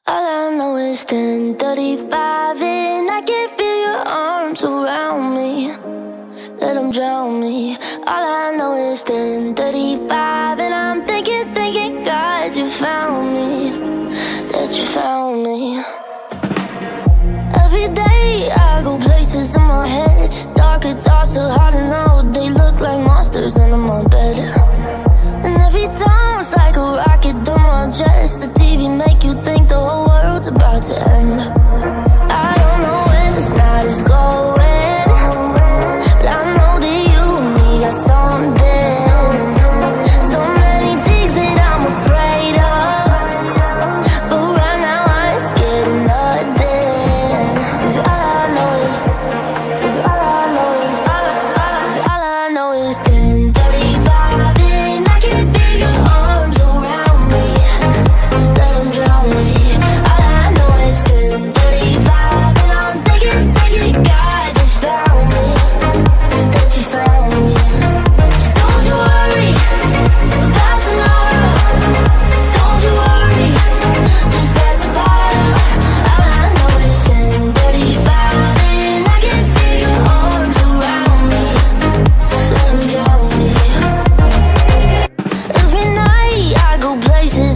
All I know is 10:35 and I can feel your arms around me. Let them drown me. All I know is 10:35 and I'm thinking, God, you found me. That you found me. Every day I go places in my head. Darker thoughts are hard to know. They look like monsters under my bed. And every time it's like a rocket through my chest. The TV make you think the whole world's about to end. I don't know where this night is going, but I know that you and me got something. So many things that I'm afraid of, but right now I ain't scared of nothing. 'Cause all I know is 10:35 and I can feel your arms around me. Let them drown me. All I know is 10:35 and I'm thinking, God, you found me. That you found me. So don't you worry about tomorrow. Don't you worry, just pass the bottle. All I know is 10:35 and I can feel your arms around me. Let them drown me. Every night I go places